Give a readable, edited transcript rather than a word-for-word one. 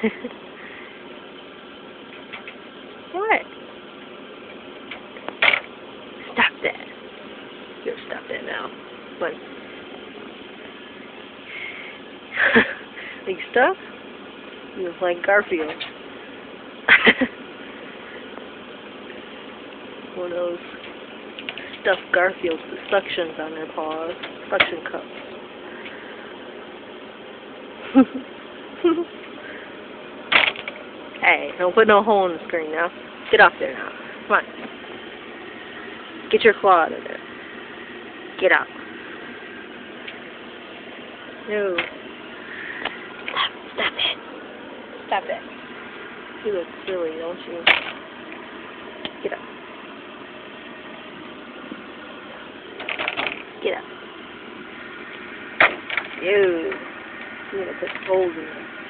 What? Stop that. You're stop that now. What? Like stuff? You look like Garfield. One of those stuffed Garfields with suctions on their paws. Suction cups. Hey, don't put no hole in the screen now. Get off there now. Come on. Get your claw out of there. Get out. No. Stop it. Stop it. You look silly, don't you? Get up. Get up. Ew. I'm gonna put holes in there.